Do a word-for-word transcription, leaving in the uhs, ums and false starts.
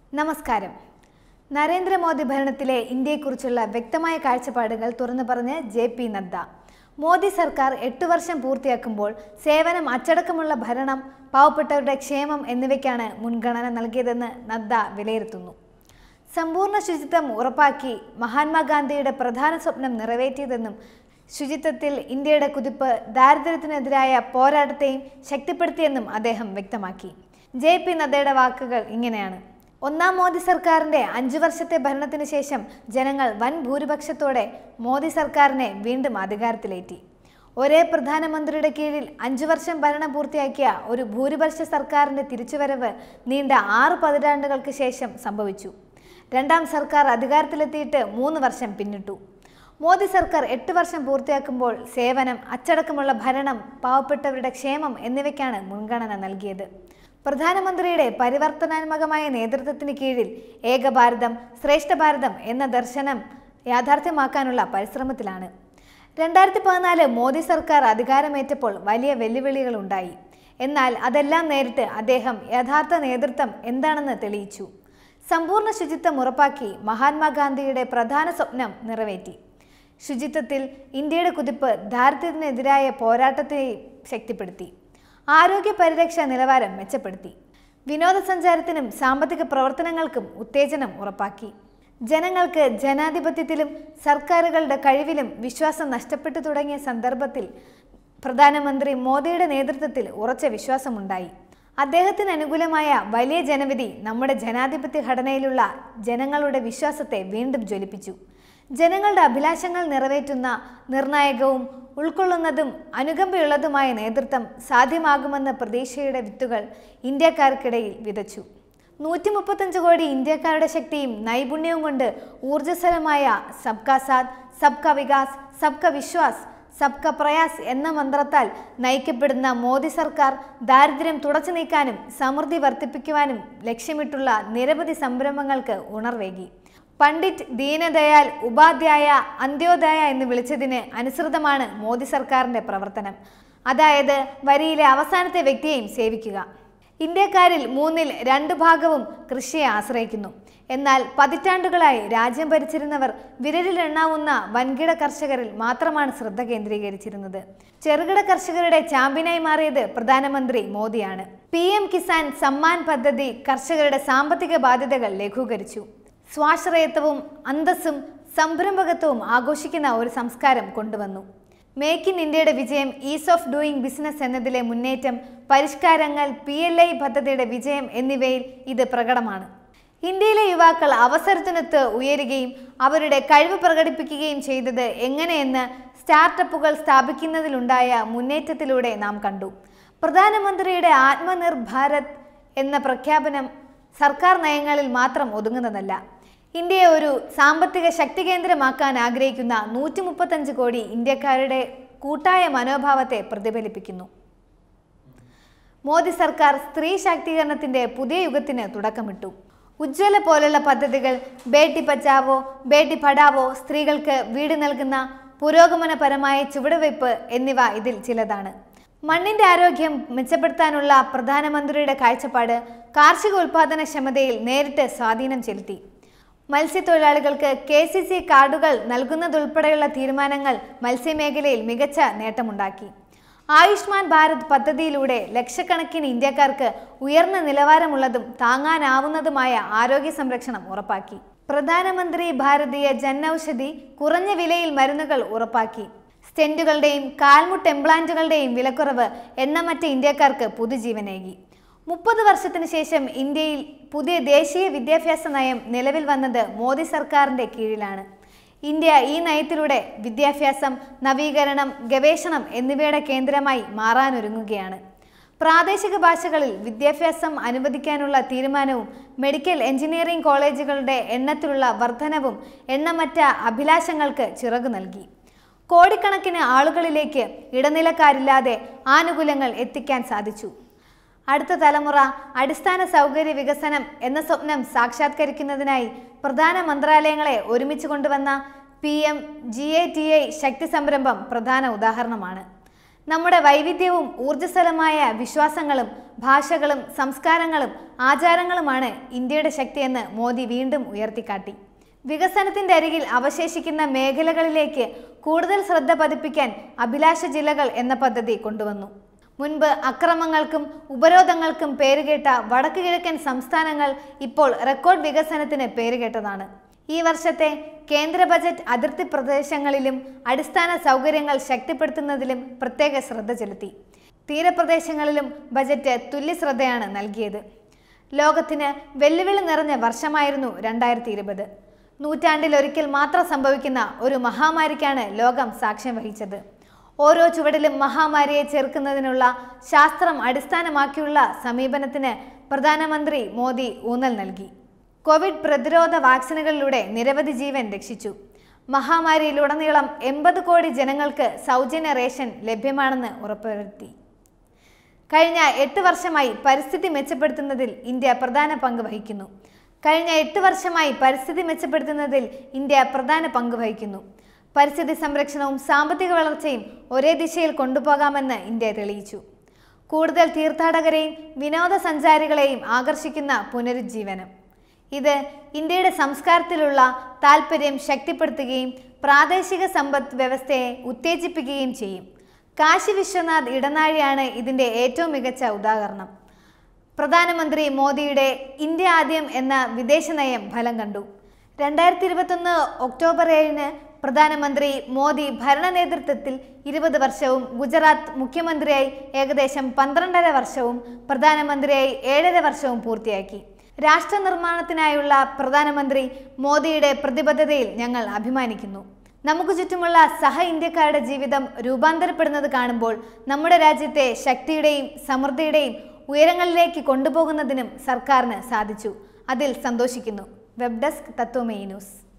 നമസ്കാരം. നരേന്ദ്രമോദി ഭരണത്തിലെ ഇന്ത്യയെക്കുറിച്ചുള്ള വ്യക്തമായ കാഴ്ചപ്പാടുകൾ തുറന്നു പറഞ്ഞ് ജെ പി നദ്ദ. മോദി സർക്കാർ എട്ട് വർഷം പൂർത്തിയാക്കുമ്പോൾ സേവനം, അച്ചടക്കമുള്ള ഭരണം, പാവപ്പെട്ടവരുടെ ക്ഷേമം എന്നിവയ്ക്കാണ് മുൻഗണന നൽകിയതെന്ന് നദ്ദ വിലയിരുത്തുന്നു. സമ്പൂർണ്ണ ശുചിത്വം ഉറപ്പാക്കി മഹാത്മാഗാന്ധിയുടെ പ്രധാന സ്വപ്നം നിറവേറ്റിയതെന്നും ശുചിത്വത്തിൽ ഇന്ത്യയുടെ കുതിപ്പ് ദാരിദ്ര്യത്തിനെതിരായ പോരാട്ടത്തെയും ശക്തിപ്പെടുത്തിയെന്നും അദ്ദേഹം വ്യക്തമാക്കി. ജെ പി നദ്ദയുടെ വാക്കുകൾ ഇങ്ങനെയാണ്: ഒന്നാം മോദി സർക്കാരിൻ്റെ അഞ്ചു വർഷത്തെ ഭരണത്തിന് ശേഷം ജനങ്ങൾ വൻ ഭൂരിപക്ഷത്തോടെ മോദി സർക്കാരിനെ വീണ്ടും അധികാരത്തിലേറ്റി. ഒരേ പ്രധാനമന്ത്രിയുടെ കീഴിൽ അഞ്ചു വർഷം ഭരണം പൂർത്തിയാക്കിയ ഒരു ഭൂരിപക്ഷ സർക്കാരിൻ്റെ തിരിച്ചുവരവ് നീണ്ട ആറ് പതിറ്റാണ്ടുകൾക്ക് ശേഷം സംഭവിച്ചു. രണ്ടാം സർക്കാർ അധികാരത്തിലെത്തിയിട്ട് മൂന്ന് വർഷം പിന്നിട്ടു. മോദി സർക്കാർ എട്ട് വർഷം പൂർത്തിയാക്കുമ്പോൾ സേവനം, അച്ചടക്കമുള്ള ഭരണം, പാവപ്പെട്ടവരുടെ ക്ഷേമം എന്നിവയ്ക്കാണ് മുൻഗണന നൽകിയത്. പ്രധാനമന്ത്രിയുടെ പരിവർത്തനാത്മകമായ നേതൃത്വത്തിന് കീഴിൽ ഏക ഭാരതം, ശ്രേഷ്ഠ ഭാരതം എന്ന ദർശനം യാഥാർത്ഥ്യമാക്കാനുള്ള പരിശ്രമത്തിലാണ്. രണ്ടായിരത്തി പതിനാല് മോദി സർക്കാർ അധികാരമേറ്റപ്പോൾ വലിയ വെല്ലുവിളികളുണ്ടായി. എന്നാൽ അതെല്ലാം നേരിട്ട് അദ്ദേഹം യഥാർത്ഥ നേതൃത്വം എന്താണെന്ന് തെളിയിച്ചു. സമ്പൂർണ്ണ ശുചിത്വം ഉറപ്പാക്കി മഹാത്മാഗാന്ധിയുടെ പ്രധാന സ്വപ്നം നിറവേറ്റി. ശുചിത്വത്തിൽ ഇന്ത്യയുടെ കുതിപ്പ് ദാരിദ്ര്യത്തിനെതിരായ പോരാട്ടത്തെ ശക്തിപ്പെടുത്തി. ആരോഗ്യ പരിരക്ഷ നിലവാരം മെച്ചപ്പെടുത്തി. വിനോദസഞ്ചാരത്തിനും സാമ്പത്തിക പ്രവർത്തനങ്ങൾക്കും ഉത്തേജനം ഉറപ്പാക്കി. ജനങ്ങൾക്ക് ജനാധിപത്യത്തിലും സർക്കാരുകളുടെ കഴിവിലും വിശ്വാസം നഷ്ടപ്പെട്ടു തുടങ്ങിയ സന്ദർഭത്തിൽ പ്രധാനമന്ത്രി മോദിയുടെ നേതൃത്വത്തിൽ ഉറച്ച വിശ്വാസമുണ്ടായി. അദ്ദേഹത്തിന് അനുകൂലമായ വലിയ ജനവിധി നമ്മുടെ ജനാധിപത്യ ഘടനയിലുള്ള ജനങ്ങളുടെ വിശ്വാസത്തെ വീണ്ടും ജ്വലിപ്പിച്ചു. ജനങ്ങളുടെ അഭിലാഷങ്ങൾ നിറവേറ്റുന്ന നിർണായകവും ഉൾക്കൊള്ളുന്നതും അനുകമ്പയുള്ളതുമായ നേതൃത്വം സാധ്യമാകുമെന്ന പ്രതീക്ഷയുടെ വിത്തുകൾ ഇന്ത്യക്കാർക്കിടയിൽ വിതച്ചു. നൂറ്റി മുപ്പത്തഞ്ച് കോടി ഇന്ത്യക്കാരുടെ ശക്തിയും നൈപുണ്യവും കൊണ്ട് ഊർജ്ജസ്വലമായ സബ്കാ സാത്ത്, സബ്കാ വികാസ്, സബ്കാ വിശ്വാസ്, സബ്കാ പ്രയാസ് എന്ന മന്ത്രത്താൽ നയിക്കപ്പെടുന്ന മോദി സർക്കാർ ദാരിദ്ര്യം തുടച്ചു നീക്കാനും സമൃദ്ധി വർദ്ധിപ്പിക്കുവാനും ലക്ഷ്യമിട്ടുള്ള നിരവധി സംരംഭങ്ങൾക്ക് ഉണർവേകി. പണ്ഡിറ്റ് ദീനദയാൽ ഉപാധ്യായ അന്ത്യോദയ എന്ന് വിളിച്ചതിന് അനുസൃതമാണ് മോദി സർക്കാരിൻ്റെ പ്രവർത്തനം. അതായത് വരിയിലെ അവസാനത്തെ വ്യക്തിയെയും സേവിക്കുക. ഇന്ത്യക്കാരിൽ മൂന്നിൽ രണ്ടു ഭാഗവും കൃഷിയെ ആശ്രയിക്കുന്നു. എന്നാൽ പതിറ്റാണ്ടുകളായി രാജ്യം ഭരിച്ചിരുന്നവർ വിരലിലെണ്ണാവുന്ന വൻകിട കർഷകരിൽ മാത്രമാണ് ശ്രദ്ധ കേന്ദ്രീകരിച്ചിരുന്നത്. ചെറുകിട കർഷകരുടെ ചാമ്പ്യനായി മാറിയത് പ്രധാനമന്ത്രി മോദിയാണ്. പി എം കിസാൻ സമ്മാൻ പദ്ധതി കർഷകരുടെ സാമ്പത്തിക ബാധ്യതകൾ ലഘൂകരിച്ചു. സ്വാശ്രയത്വവും അന്തസ്സും സംരംഭകത്വവും ആഘോഷിക്കുന്ന ഒരു സംസ്കാരം കൊണ്ടുവന്നു. മേക്ക് ഇൻ ഇന്ത്യയുടെ വിജയം, ഈസ് ഓഫ് ഡൂയിങ് ബിസിനസ് എന്നതിലെ മുന്നേറ്റം, പരിഷ്കാരങ്ങൾ, പി എൽ ഐ പദ്ധതിയുടെ വിജയം എന്നിവയിൽ ഇത് പ്രകടമാണ്. ഇന്ത്യയിലെ യുവാക്കൾ അവസരത്തിനൊത്ത് ഉയരുകയും അവരുടെ കഴിവ് പ്രകടിപ്പിക്കുകയും ചെയ്തത് എങ്ങനെയെന്ന് സ്റ്റാർട്ടപ്പുകൾ സ്ഥാപിക്കുന്നതിലുണ്ടായ മുന്നേറ്റത്തിലൂടെ നാം കണ്ടു. പ്രധാനമന്ത്രിയുടെ ആത്മനിർഭർ ഭാരത് എന്ന പ്രഖ്യാപനം സർക്കാർ നയങ്ങളിൽ മാത്രം ഒതുങ്ങുന്നതല്ല. ഇന്ത്യയെ ഒരു സാമ്പത്തിക ശക്തി കേന്ദ്രമാക്കാൻ ആഗ്രഹിക്കുന്ന നൂറ്റി മുപ്പത്തഞ്ച് കോടി ഇന്ത്യക്കാരുടെ കൂട്ടായ മനോഭാവത്തെ പ്രതിഫലിപ്പിക്കുന്നു. മോദി സർക്കാർ സ്ത്രീ ശാക്തീകരണത്തിന്റെ പുതിയ യുഗത്തിന് തുടക്കമിട്ടു. ഉജ്ജ്വല പോലുള്ള പദ്ധതികൾ, ബേട്ടി ബച്ചാവോ ബേട്ടി പഠാവോ, സ്ത്രീകൾക്ക് വീട് നൽകുന്ന പുരോഗമനപരമായ ചുവടുവയ്പ് എന്നിവ ഇതിൽ ചിലതാണ്. മണ്ണിന്റെ ആരോഗ്യം മെച്ചപ്പെടുത്താനുള്ള പ്രധാനമന്ത്രിയുടെ കാഴ്ചപ്പാട് കാർഷിക ഉൽപാദനക്ഷമതയിൽ നേരിട്ട് സ്വാധീനം ചെലുത്തി. മത്സ്യത്തൊഴിലാളികൾക്ക് കെ സി സി കാർഡുകൾ നൽകുന്നതുൾപ്പെടെയുള്ള തീരുമാനങ്ങൾ മത്സ്യമേഖലയിൽ മികച്ച നേട്ടമുണ്ടാക്കി. ആയുഷ്മാൻ ഭാരത് പദ്ധതിയിലൂടെ ലക്ഷക്കണക്കിന് ഇന്ത്യക്കാർക്ക് ഉയർന്ന നിലവാരമുള്ളതും താങ്ങാനാവുന്നതുമായ ആരോഗ്യ സംരക്ഷണം ഉറപ്പാക്കി. പ്രധാനമന്ത്രി ഭാരതീയ ജൻ ഔഷധി കുറഞ്ഞ വിലയിൽ മരുന്നുകൾ ഉറപ്പാക്കി. സ്റ്റെന്റുകളുടെയും കാൽമുട്ട് ഇംപ്ലാന്റുകളുടെയും വിലക്കുറവ് എണ്ണമറ്റ ഇന്ത്യക്കാർക്ക് പുതുജീവനേകി. മുപ്പത് വർഷത്തിന് ശേഷം ഇന്ത്യയിൽ പുതിയ ദേശീയ വിദ്യാഭ്യാസ നയം നിലവിൽ വന്നത് മോദി സർക്കാരിൻ്റെ കീഴിലാണ്. ഇന്ത്യ ഈ നയത്തിലൂടെ വിദ്യാഭ്യാസം, നവീകരണം, ഗവേഷണം എന്നിവയുടെ കേന്ദ്രമായി മാറാനൊരുങ്ങുകയാണ്. പ്രാദേശിക ഭാഷകളിൽ വിദ്യാഭ്യാസം അനുവദിക്കാനുള്ള തീരുമാനവും മെഡിക്കൽ എഞ്ചിനീയറിംഗ് കോളേജുകളുടെ എണ്ണത്തിലുള്ള വർധനവും എണ്ണമറ്റ അഭിലാഷങ്ങൾക്ക് ചിറകു നൽകി. കോടിക്കണക്കിന് ആളുകളിലേക്ക് ഇടനിലക്കാരില്ലാതെ ആനുകൂല്യങ്ങൾ എത്തിക്കാൻ സാധിച്ചു. അടുത്ത തലമുറ അടിസ്ഥാന സൗകര്യ വികസനം എന്ന സ്വപ്നം സാക്ഷാത്കരിക്കുന്നതിനായി പ്രധാന മന്ത്രാലയങ്ങളെ ഒരുമിച്ച് കൊണ്ടുവന്ന P M G A T I Shakti സംരംഭം പ്രധാന ഉദാഹരണമാണ്. നമ്മുടെ വൈവിധ്യവും ഊർജ്ജസ്വലമായ വിശ്വാസങ്ങളും ഭാഷകളും സംസ്കാരങ്ങളും ആചാരങ്ങളുമാണ് ഇന്ത്യയുടെ ശക്തിയെന്ന് മോദി വീണ്ടും ഉയർത്തിക്കാട്ടി. വികസനത്തിന്റെ അരികിൽ അവശേഷിക്കുന്ന മേഖലകളിലേക്ക് കൂടുതൽ ശ്രദ്ധ പതിപ്പിക്കാൻ അഭിലാഷ ജില്ലകൾ എന്ന പദ്ധതി കൊണ്ടുവന്നു. മുൻപ് അക്രമങ്ങൾക്കും ഉപരോധങ്ങൾക്കും പേരുകേട്ട വടക്കു കിഴക്കൻ സംസ്ഥാനങ്ങൾ ഇപ്പോൾ റെക്കോർഡ് വികസനത്തിന് പേരുകേട്ടതാണ്. ഈ വർഷത്തെ കേന്ദ്ര ബജറ്റ് അതിർത്തി പ്രദേശങ്ങളിലും അടിസ്ഥാന സൗകര്യങ്ങൾ ശക്തിപ്പെടുത്തുന്നതിലും പ്രത്യേക ശ്രദ്ധ ചെലുത്തി. തീരപ്രദേശങ്ങളിലും ബജറ്റ് തുല്യ ശ്രദ്ധയാണ് നൽകിയത്. ലോകത്തിന് വെല്ലുവിളി നിറഞ്ഞ വർഷമായിരുന്നു രണ്ടായിരത്തി ഇരുപത്. നൂറ്റാണ്ടിലൊരിക്കൽ മാത്രം സംഭവിക്കുന്ന ഒരു മഹാമാരിക്കാണ് ലോകം സാക്ഷ്യം വഹിച്ചത്. ഓരോ ചുവടിലും മഹാമാരിയെ ചെറുക്കുന്നതിനുള്ള ശാസ്ത്രം അടിസ്ഥാനമാക്കിയുള്ള സമീപനത്തിന് പ്രധാനമന്ത്രി മോദി ഊന്നൽ നൽകി. കോവിഡ് പ്രതിരോധ വാക്സിനുകളിലൂടെ നിരവധി ജീവൻ രക്ഷിച്ചു. മഹാമാരിയിലുടനീളം എൺപത് കോടി ജനങ്ങൾക്ക് സൗജന്യ റേഷൻ ലഭ്യമാണെന്ന് ഉറപ്പുവരുത്തി. കഴിഞ്ഞ എട്ട് വർഷമായി പരിസ്ഥിതി മെച്ചപ്പെടുത്തുന്നതിൽ ഇന്ത്യ പ്രധാന പങ്ക് വഹിക്കുന്നു. കഴിഞ്ഞ എട്ട് വർഷമായി പരിസ്ഥിതി മെച്ചപ്പെടുത്തുന്നതിൽ ഇന്ത്യ പ്രധാന പങ്ക് വഹിക്കുന്നു. പരിസ്ഥിതി സംരക്ഷണവും സാമ്പത്തിക വളർച്ചയും ഒരേ ദിശയിൽ കൊണ്ടുപോകാമെന്ന് ഇന്ത്യ തെളിയിച്ചു. കൂടുതൽ തീർത്ഥാടകരെയും വിനോദസഞ്ചാരികളെയും ആകർഷിക്കുന്ന പുനരുജ്ജീവനം. ഇത് ഇന്ത്യയുടെ സംസ്കാരത്തിലുള്ള താൽപ്പര്യം ശക്തിപ്പെടുത്തുകയും പ്രാദേശിക സമ്പദ് വ്യവസ്ഥയെ ഉത്തേജിപ്പിക്കുകയും ചെയ്യും. കാശി വിശ്വനാഥ് ഇടനാഴിയാണ് ഇതിൻ്റെ ഏറ്റവും മികച്ച ഉദാഹരണം. പ്രധാനമന്ത്രി മോദിയുടെ ഇന്ത്യ ആദ്യം എന്ന വിദേശ നയം ഫലം കണ്ടു. രണ്ടായിരത്തി ഇരുപത്തൊന്ന് ഒക്ടോബർ ഏഴിന് പ്രധാനമന്ത്രി മോദി ഭരണ നേതൃത്വത്തിൽ ഇരുപത് വർഷവും ഗുജറാത്ത് മുഖ്യമന്ത്രിയായി ഏകദേശം പന്ത്രണ്ടര വർഷവും പ്രധാനമന്ത്രിയായി ഏഴര വർഷവും പൂർത്തിയാക്കി. രാഷ്ട്ര നിർമ്മാണത്തിനായുള്ള പ്രധാനമന്ത്രി മോദിയുടെ പ്രതിബദ്ധതയിൽ ഞങ്ങൾ അഭിമാനിക്കുന്നു. നമുക്ക് ചുറ്റുമുള്ള സഹ ഇന്ത്യക്കാരുടെ ജീവിതം രൂപാന്തരപ്പെടുന്നത് കാണുമ്പോൾ നമ്മുടെ രാജ്യത്തെ ശക്തിയുടെയും സമൃദ്ധിയുടെയും ഉയരങ്ങളിലേക്ക് കൊണ്ടുപോകുന്നതിനും സർക്കാരിന് സാധിച്ചു. അതിൽ സന്തോഷിക്കുന്നു. Web desk Tatwamayi news.